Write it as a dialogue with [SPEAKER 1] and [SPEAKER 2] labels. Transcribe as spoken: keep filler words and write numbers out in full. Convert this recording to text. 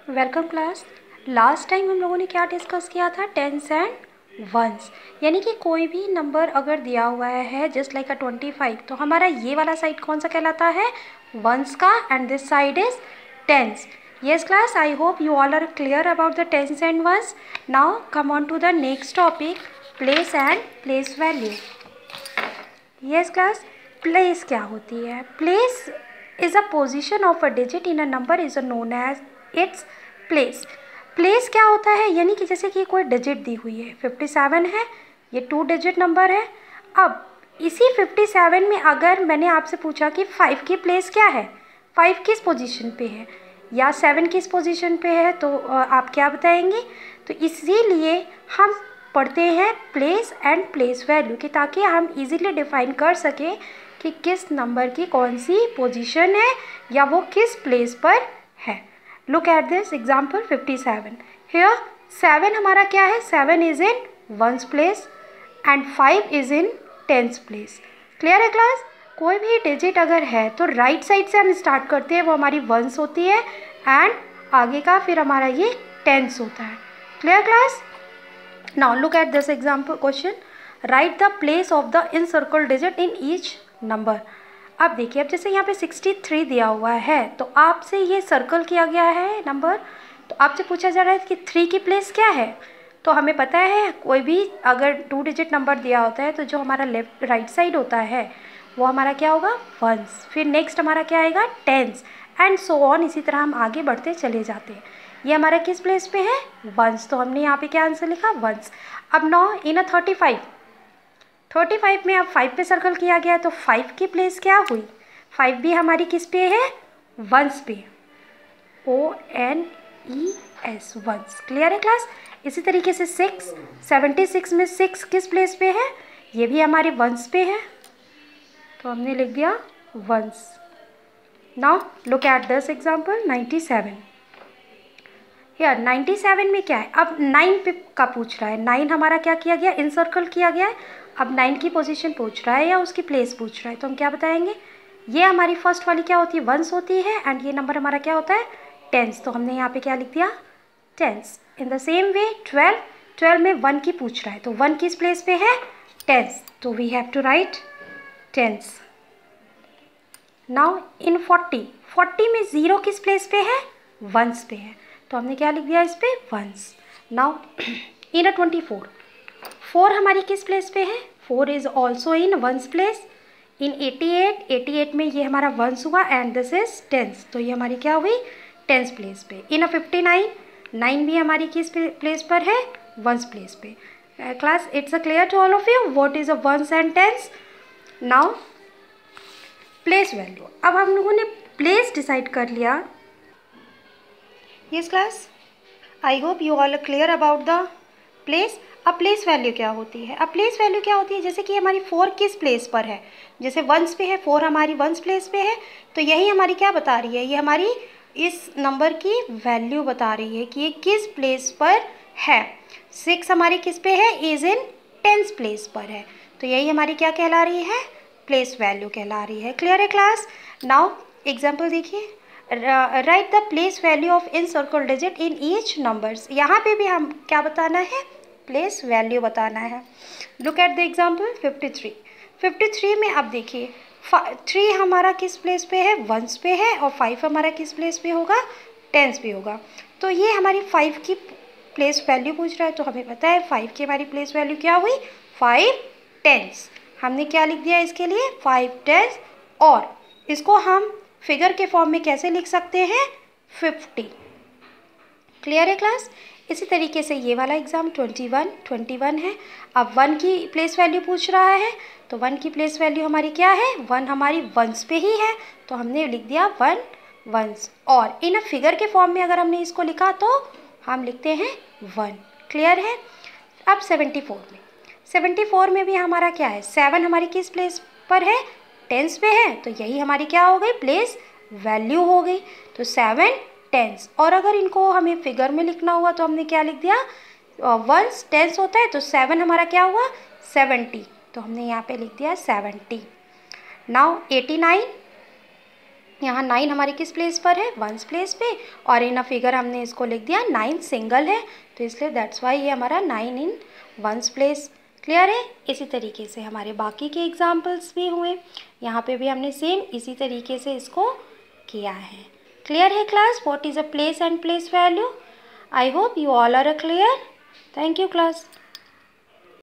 [SPEAKER 1] Welcome class. Last time हम लोगों ने क्या डिस्कस किया था? टेंस एंड वंस, यानी कि कोई भी नंबर अगर दिया हुआ है just like a twenty five, तो हमारा ये वाला साइड कौन सा कहलाता है? वंस का, and this side is tens. yes class, I hope you all are clear about the tens and ones. Now come on to the next topic, place and place value. yes class, place क्या होती है? place is a position of a digit in a number is known as its place. place क्या होता है? यानी कि जैसे कि कोई डिजिट दी हुई है, फिफ्टी सेवन है, ये टू डिजिट नंबर है। अब इसी फिफ्टी सेवन में अगर मैंने आपसे पूछा कि फाइव की प्लेस क्या है, फाइव किस पोजीशन पे है या सेवन किस पोजीशन पे है, तो आप क्या बताएंगे? तो इसीलिए हम पढ़ते हैं प्लेस एंड प्लेस वैल्यू की, ताकि हम इजीली डिफाइन कर सकें कि किस नंबर की कौन सी पोजीशन है या वो किस प्लेस पर है। Look at this example fifty seven. Here seven हमारा क्या है? Seven is in ones place and five is in tens place. Clear है क्लास? कोई भी डिजिट अगर है तो राइट साइड से हम स्टार्ट करते हैं, वो हमारी वंस होती है, एंड आगे का फिर हमारा ये टेंस होता है। Clear class? Now look at this example question, right the place of the in circle digit in each number. अब देखिए, अब जैसे यहाँ पे सिक्सटी थ्री दिया हुआ है, तो आपसे ये सर्कल किया गया है नंबर, तो आपसे पूछा जा रहा है कि थ्री की प्लेस क्या है। तो हमें पता है कोई भी अगर टू डिजिट नंबर दिया होता है तो जो हमारा लेफ्ट राइट साइड होता है वो हमारा क्या होगा? वंस। फिर नेक्स्ट हमारा क्या आएगा? Tens, and so on. इसी तरह हम आगे बढ़ते चले जाते हैं। ये हमारा किस प्लेस पे है? वंस। तो हमने यहाँ पे क्या आंसर लिखा? वंस। अब now in a thirty five, thirty five में अब फाइव पे सर्कल किया गया है, तो फाइव की प्लेस क्या हुई? फाइव भी हमारी किस पे है? वंस पे। O N E S, ones. Clear है क्लास? इसी तरीके से सिक्स, सेवेंटी सिक्स में सिक्स किस प्लेस पे है? ये भी हमारे वंस पे है, तो हमने लिख दिया ones. Now look at this example ninety seven. यार नाइन्टी सेवन में क्या है? अब नाइन पे का पूछ रहा है। नाइन हमारा क्या किया गया? इनसर्कल किया गया है। अब नाइन की पोजीशन पूछ रहा है या उसकी प्लेस पूछ रहा है, तो हम क्या बताएंगे? ये हमारी फर्स्ट वाली क्या होती है? वंस होती है, एंड ये नंबर हमारा क्या होता है? टेंस। तो हमने यहाँ पे क्या लिख दिया? Tens. In the same way twelve, twelve में वन की पूछ रहा है, तो वन किस प्लेस पे है? टेंस। तो we have to write tens. Now in forty, forty में ज़ीरो किस प्लेस पे है? वंस पे है, तो हमने क्या लिख दिया इस पे? Ones. Now in a twenty four, four हमारी किस प्लेस पे है? Four is also in ones place. In eighty eight, eighty eight में ये हमारा वंस हुआ, एंड दिस इज टेंस, तो ये हमारी क्या हुई? टेंस प्लेस पे। In a fifty nine, nine भी हमारी किस प्लेस पर है? वंस प्लेस पे। Class, it's a clear to all of you what is a ones and tens. Now place value. अब हम लोगों ने प्लेस डिसाइड कर लिया। Yes class, I hope you all are clear about the place. अब place value क्या होती है? अब प्लेस वैल्यू क्या होती है? जैसे कि हमारी फोर किस प्लेस पर है, जैसे वंस पे है, फोर हमारी वंस प्लेस पे है, तो यही हमारी क्या बता रही है? ये हमारी इस नंबर की वैल्यू बता रही है कि ये किस प्लेस पर है। सिक्स हमारी किस पे है? इज इन टेंस प्लेस पर है, तो यही हमारी क्या कहला रही है? प्लेस वैल्यू कहला रही है। क्लियर है क्लास? नाउ एग्जाम्पल देखिए, right the place value of in circle digit in each numbers. यहाँ पे भी हम क्या बताना है? प्लेस वैल्यू बताना है। Look at the example fifty three. Fifty three में अब देखिए, थ्री हमारा किस प्लेस पे है? वंस पे है, और फाइव हमारा किस प्लेस पे होगा? टेंस पे होगा। तो ये हमारी फाइव की प्लेस वैल्यू पूछ रहा है, तो हमें पता है फाइव की हमारी प्लेस वैल्यू क्या हुई? Five tens. हमने क्या लिख दिया इसके लिए? Five tens. और इसको हम फिगर के फॉर्म में कैसे लिख सकते हैं? फिफ्टी। क्लियर है क्लास? इसी तरीके से ये वाला exam twenty one, twenty one है। अब वन की प्लेस वैल्यू पूछ रहा है, तो वन की प्लेस वैल्यू हमारी क्या है? वन हमारी वंस पे ही है, तो हमने लिख दिया वन वंस। और इन अ फिगर के फॉर्म में अगर हमने इसको लिखा तो हम लिखते हैं वन। क्लियर है? अब सेवेंटी फोर में, सेवेंटी फोर में भी हमारा क्या है? सेवन हमारी किस प्लेस पर है? टेंस पे है, तो यही हमारी क्या हो गई? प्लेस वैल्यू हो गई। तो सेवन टेंस। और अगर इनको हमें फिगर में लिखना हुआ तो हमने क्या लिख दिया? वंस टेंस होता है, तो सेवन हमारा क्या हुआ? सेवेंटी, तो हमने यहाँ पे लिख दिया सेवेंटी। नाउ एटी नाइन, यहाँ नाइन हमारी किस प्लेस पर है, वंस प्लेस पे, और इन अ फिगर हमने इसको लिख दिया नाइन सिंगल है, तो इसलिए दैट्स वाई ये हमारा nine in ones place. Clear है। इसी तरीके से हमारे बाकी के एग्जाम्पल्स भी हुए, यहाँ पे भी हमने सेम इसी तरीके से इसको किया है। क्लियर है class, what is a place and place value? I hope you all are a clear. Thank you class.